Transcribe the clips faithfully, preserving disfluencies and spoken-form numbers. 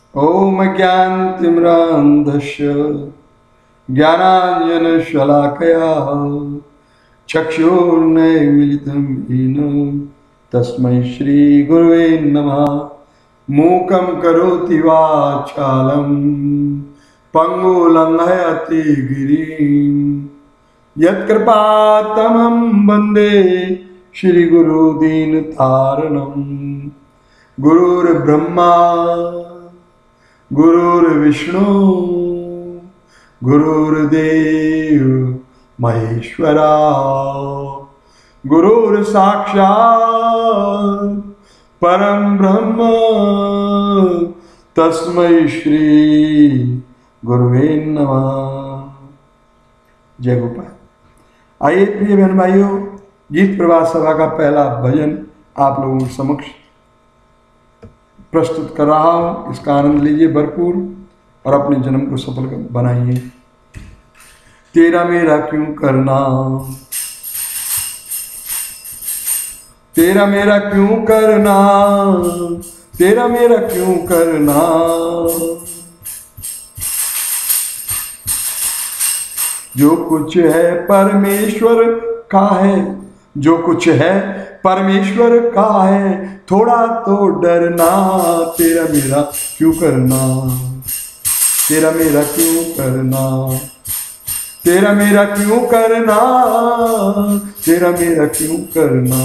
ओम ज्ञानतिमिरान्धस्य ज्ञानाञ्जनशलाकया चक्षुर्न्मीलितं येन तस्मै श्रीगुरुवे नमः। मूकं करोति वाचालं पङ्गुलङ्घयति गिरिं यत्कृपातमं वन्दे श्रीगुरुदीनतारणं। गुरुर्ब्रह्मा गुरुर्विष्णु गुरुर्देव महेश्वरा गुरुर्साक्षात् परम ब्रह्म तस्मै श्री गुरुवे नमः। जय गोपाल। आइए प्रिय बहन भाइयों, गीत प्रभात सभा का पहला भजन आप लोगों के समक्ष प्रस्तुत कर रहा हूं। इसका आनंद लीजिए भरपूर और अपने जन्म को सफल बनाइए। तेरा मेरा क्यों करना, तेरा मेरा क्यों करना, तेरा मेरा क्यों करना। जो कुछ है परमेश्वर का है, जो कुछ है परमेश्वर का है, थोड़ा तो डरना। तेरा मेरा क्यों करना, तेरा मेरा क्यों करना, तेरा मेरा क्यों करना, तेरा मेरा क्यों करना।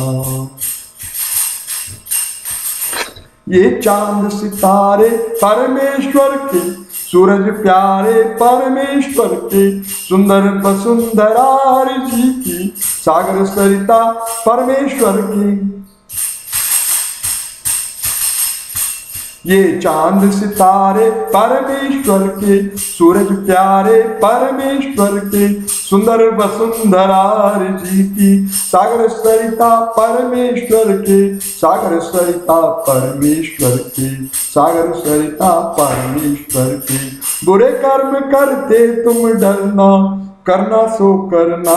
ये चांद सितारे परमेश्वर के, सूरज प्यारे परमेश्वर के, सुंदर वसुंधरा जी की, सागर सरिता परमेश्वर की। ये चांद सितारे परमेश्वर के, सूरज प्यारे परमेश्वर के, सुंदर वसुंधरा जी की, सागर सरिता परमेश्वर के, सागर सरिता परमेश्वर के, सागर सरिता परमेश्वर के। बुरे कर्म करते तुम डरना, करना सो करना।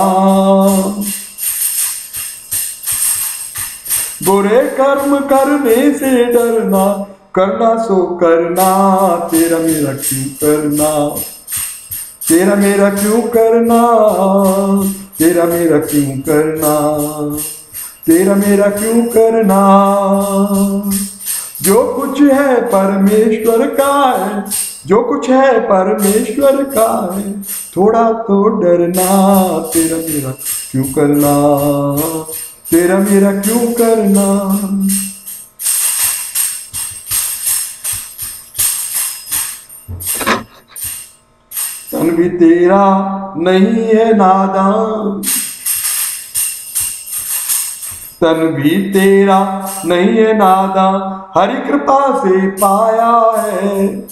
बुरे कर्म करने से डरना, करना सो करना। तेरा मेरा क्यों करना, तेरा मेरा क्यों करना, तेरा मेरा क्यों करना, तेरा मेरा क्यों करना। जो कुछ है परमेश्वर का है, जो कुछ है परमेश्वर का है, थोड़ा तो डरना। तेरा मेरा क्यों करना, तेरा मेरा क्यों करना। तन भी तेरा नहीं है नादान, तन भी तेरा नहीं है नादान, हरि कृपा से पाया है।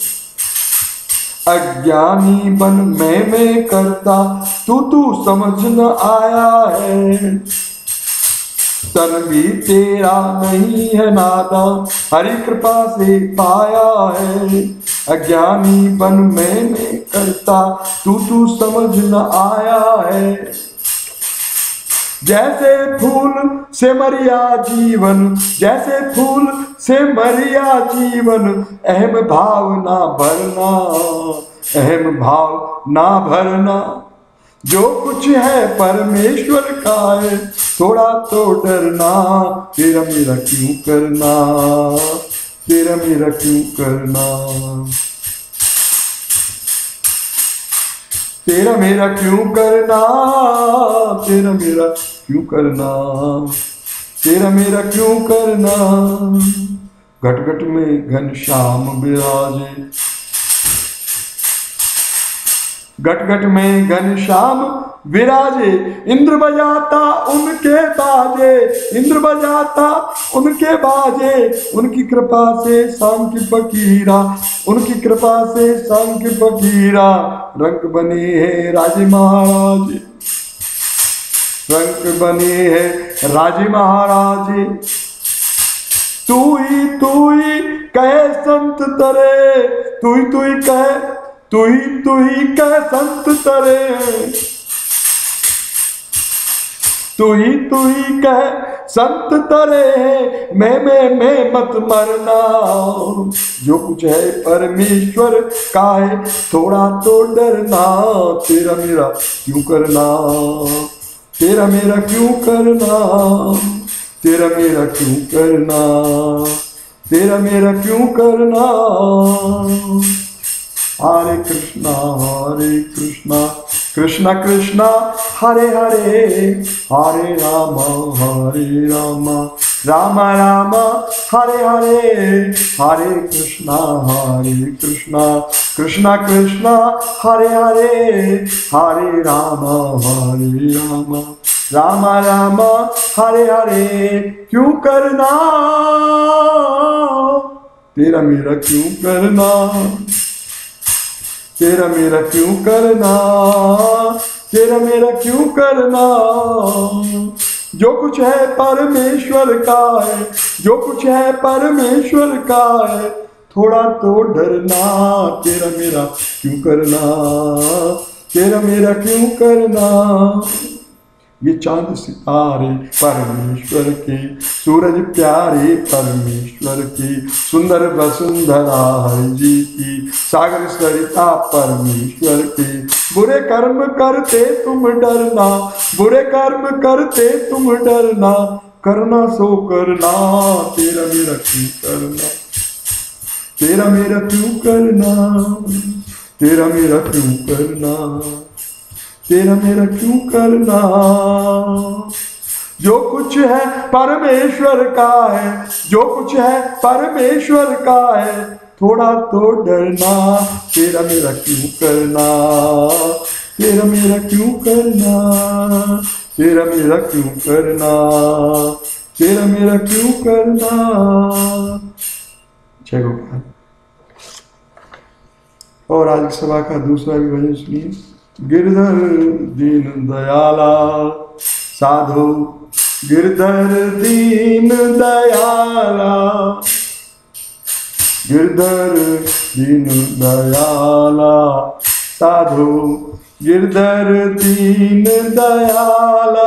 अज्ञानी बन मैं मैं करता, तू तू समझ न आया है। तन भी तेरा नहीं है नादान, हरि कृपा से पाया है। अज्ञानी बन मैं मैं करता, तू तू समझ न आया है। जैसे फूल से मरिया जीवन, जैसे फूल से मरिया जीवन, अहम भाव ना भरना, अहम भाव ना भरना। जो कुछ है परमेश्वर का है, थोड़ा तो डरना। तेरा मेरा क्यों करना, तेरा मेरा क्यों करना, तेरा मेरा क्यों करना, तेरा मेरा क्यों करना, तेरा मेरा क्यों करना। घट घट में घनश्याम विराजे, घट घट में घनश्याम विराजे। इंद्र बजाता उनके बाजे, इंद्र बजाता उनके बाजे। उनकी कृपा से सांख्य फकीरा, उनकी कृपा से सांख्य फकीरा। रंग बने हैं राजे महाराज, रंग बने हैं राजे महाराज। तू ही तू ही कहे संत तरे, तू ही तू ही कहे, तू ही तू ही कहे संत तरे। तू ही तू ही कह संत तरे है, मैं मैं मैं मत मरना। जो कुछ है परमेश्वर का है, थोड़ा तो डरना। तेरा मेरा क्यों करना, तेरा मेरा क्यों करना, तेरा मेरा क्यों करना, तेरा मेरा क्यों करना। हरे कृष्णा हरे कृष्णा कृष्णा कृष्णा हरे हरे, हरे राम हरे राम राम राम हरे हरे। हरे कृष्णा हरे कृष्णा कृष्णा कृष्णा हरे हरे, हरे राम हरे राम राम राम हरे हरे। क्यों करना, तेरा मेरा क्यों करना, तेरा मेरा क्यों करना, तेरा मेरा क्यों करना। जो कुछ है परमेश्वर का है, जो कुछ है परमेश्वर का है, थोड़ा तो डरना। तेरा मेरा क्यों करना, तेरा मेरा क्यों करना। ये चांद सितारे परमेश्वर के, सूरज प्यारे परमेश्वर की, सुंदर वसुंधरा हरि जी की, सागर सरिता परमेश्वर की। बुरे कर्म करते तुम डरना, बुरे कर्म करते तुम डरना, करना सो करना। तेरा मेरा क्यों करना, तेरा मेरा क्यों करना, तेरा मेरा क्यों करना, तेरा मेरा क्यों करना। जो कुछ है परमेश्वर का है, जो कुछ है परमेश्वर का है, थोड़ा तो डरना। तेरा मेरा क्यों करना, तेरा मेरा क्यों करना, तेरा मेरा क्यों करना, तेरा मेरा क्यों करना। जय गोपाल। और आज सभा का दूसरा भी भजन सुनिए। गिरधर दीन दयाला साधु, गिरधर दीन दयाला, गिरधर दीन दयाला साधु, गिरधर दीन दयाला,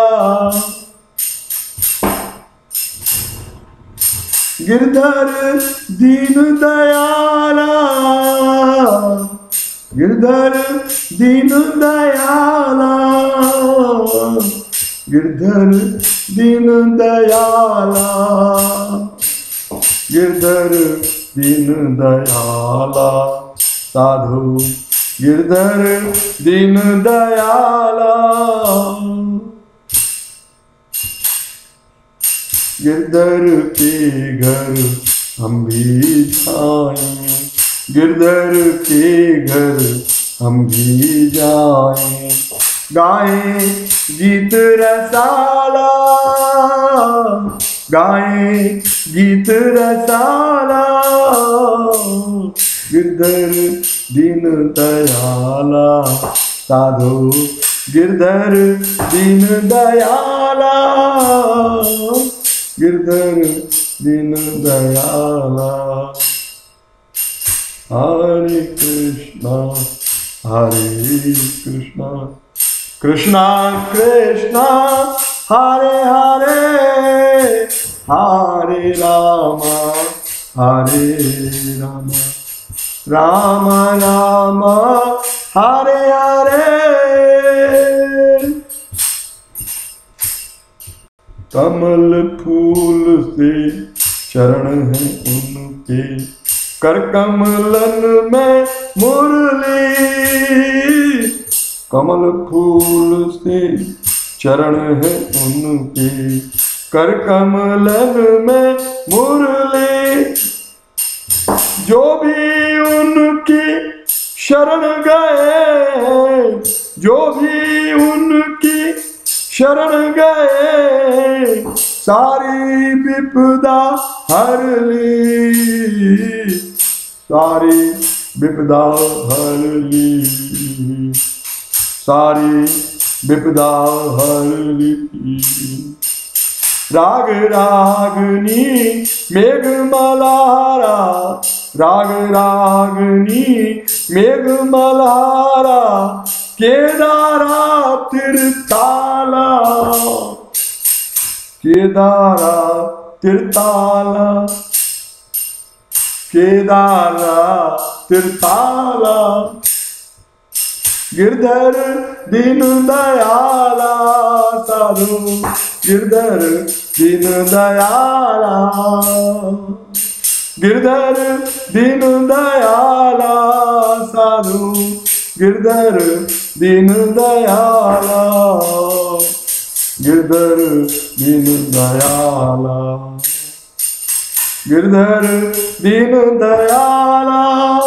गिरधर दीन दयाला, गिरधर दीन दयाला, गिरधर दीन दयाला, गिरधर दीन दयाला साधु, गिरधर दीन दयाला, गिरधर के घर हम भी जाएं, गिरधर के घर हम भी जाएं, गाएं गीत रसाला, गाएं गीत रसाला, गिरधर दीन दयाला साधु, गिरधर दीन दयाला, गिरधर दीन दयाला। हरे कृष्णा हरे कृष्णा कृष्णा कृष्णा हरे हरे, हरे राम हरे राम राम राम हरे हरे। कमल फूल से चरण है उनके, कर कमलन में मुरली, कमल फूल से चरण है उनके, कर कमलन में मुरली। जो भी उनकी शरण गए, जो भी उनकी शरण गए, सारी विपदा हर ली, सारी विपदा हर ली, सारी विपदा हर ली। राग रागनी मेघ मल्हारा, राग रागनी मेघ मल्हारा, केदारा तिरताला, केदारा तिरताला, केदारा तिरताला, गिरधर दीन दयाला साधु, गिरधर दीन दयाला, गिरधर दीन दयाला साधु, गिरधर दीन दयाला, गिरधर दीन दयाला, गिरधर दीन दयाला।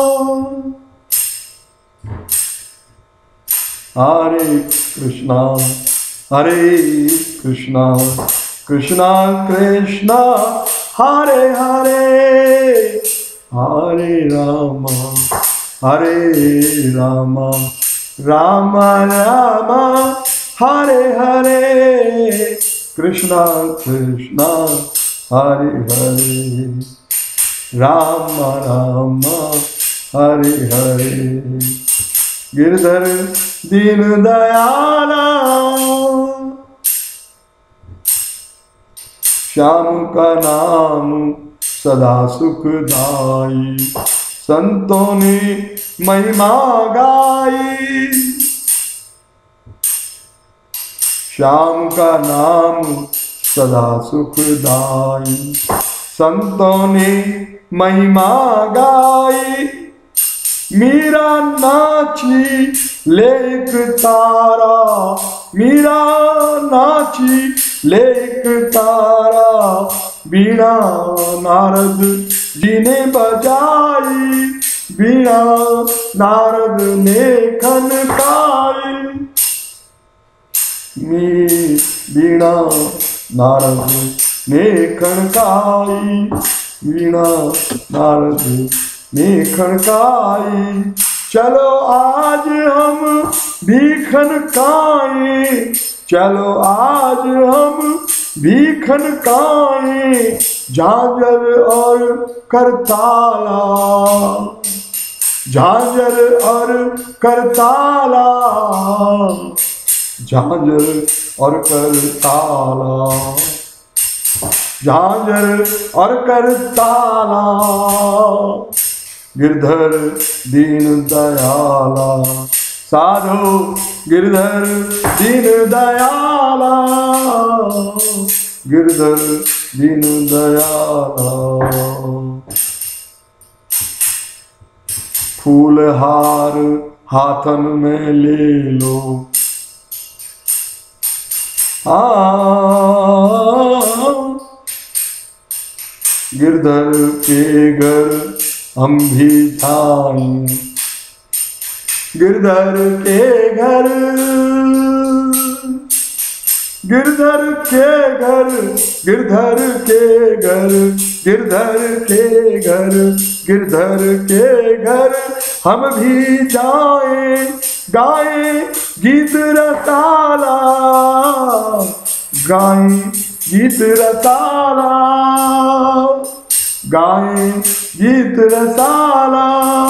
हरे कृष्णा हरे कृष्णा कृष्णा कृष्णा हरे हरे, हरे राम हरे राम राम राम हरे हरे, कृष्णा कृष्णा हरे हरे, राम राम हरे हरे, गिरधर दीन दयाला। श्याम का नाम सदा सुखदाई, संतों ने महिमा गाई। श्याम का नाम सदा सुखदाई, संतों ने महिमा गाई। मीरा नाची लेक तारा, मीरा नाची लेक तारा, बीणा नारद जी ने बजाई, बीणा नारद ने खनकाई। मी बीणा नारद ने खनकाई, बीणा नारद ने खनकाई। चलो आज हम भी खनकाएं, चलो आज हम भी खनकाएं, झांझर और करताला, झांझर और करताला, झांझर और करताला, झांझर और करताला, गिरधर दीन दयाला साधो, गिरधर दीन दयाला, गिरधर दीन दयाला। फूल हार हाथन में ले लो, आ गिरधर के घर हम भी जाएं, गिरधर के घर, गिरधर के घर, गिरधर के घर, गिरधर के घर, गिरधर के घर हम भी जाएं, गाएं गीत रसाला, गाएं गीत रसाला, गाएं गीत रसाला,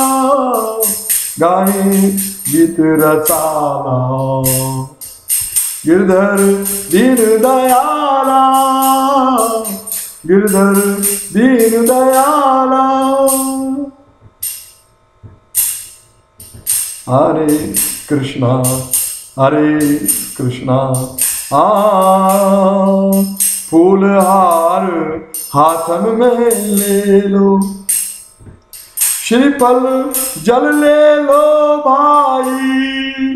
गाएं गीत रसाला, गिरधर दीन दयाला, गिरधर दीन दयाला। हरे कृष्णा हरे कृष्णा, आ फूल हार हाथन में ले लो, श्रीफल जल ले लो भाई,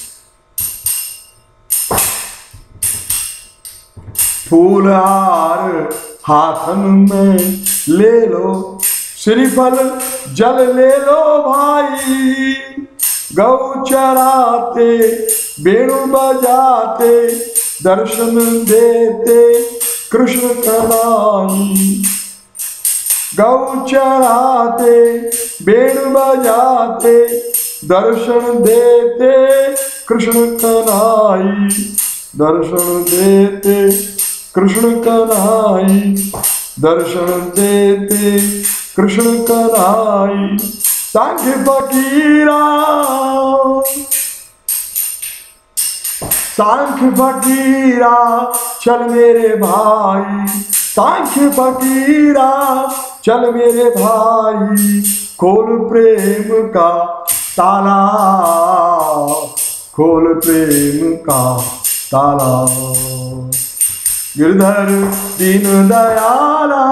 फूल हार हाथन में ले लो, श्रीफल जल ले लो भाई। गौ चराते बेणु बजाते दर्शन देते कृष्ण कनाई, गौ चराते बेणु बजाते दर्शन देते कृष्ण कनाई, दर्शन देते कृष्ण कनाई, दर्शन देते कृष्ण कनाई। सांख्य फकीरा सांख्य फकीरा चल मेरे भाई, सांख्य फकीरा चल मेरे भाई, खोल प्रेम का ताला, खोल प्रेम का ताला। गिरधर दीन दयाला,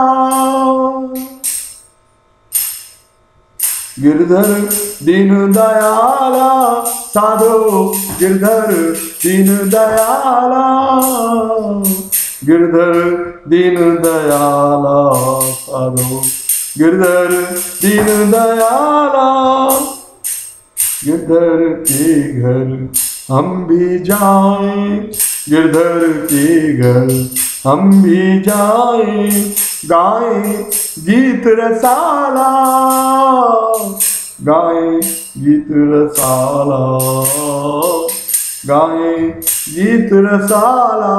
गिरधर दीन दयाला साधो, गिरधर दीन दयाला, गिरधर दीन दयाला साधो, गिरधर दीन दयाला। गिरधर के घर हम भी जाएं, गिरधर के घर हम भी जाएं, गाएं गीत रसाला, गाएं गीत रसाला, गाएं गीत रसाला।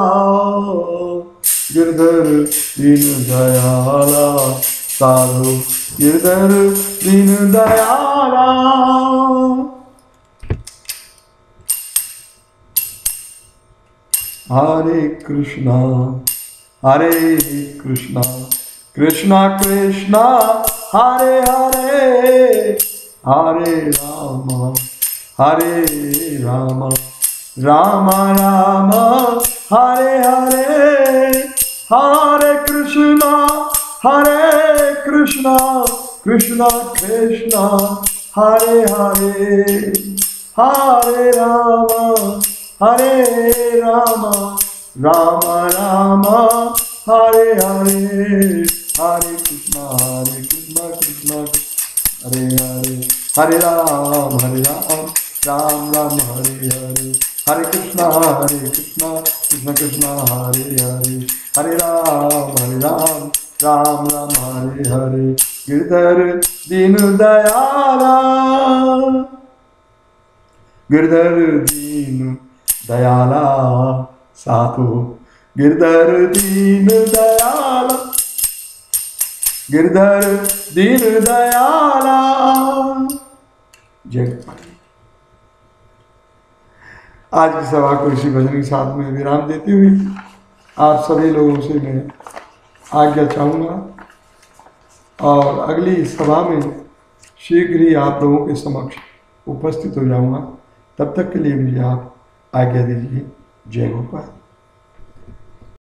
गिरधर दीन दयाला साधो, गिरधर दीन दयाला। हरे कृष्णा हरे कृष्णा, कृष्णा कृष्णा हरे हरे, हरे राम हरे राम, राम राम हरे हरे, हरे कृष्णा हरे कृष्णा, कृष्णा कृष्णा हरे हरे, हरे राम हरे राम, राम राम हरे हरे, हरे कृष्णा हरे कृष्णा, कृष्णा हरे हरे, हरे राम हरे राम, राम राम हरे हरे, हरे कृष्णा हरे कृष्णा, कृष्णा कृष्णा हरे हरे, हरे राम हरे राम, राम राम हरे हरे। गिरधर दीन दयाला, गिरधर दीन दयाला साधो, गिरधर दीन दयाला, गिरधर दीन दयाला। जय गोपाल। आज की सभा को इसी भजन के साथ में विराम देते हुए आप सभी लोगों से मैं आज्ञा चाहूँगा और अगली सभा में शीघ्र ही आप लोगों के समक्ष उपस्थित हो जाऊँगा। तब तक के लिए मुझे आप आज्ञा दीजिए। जय गोपाल।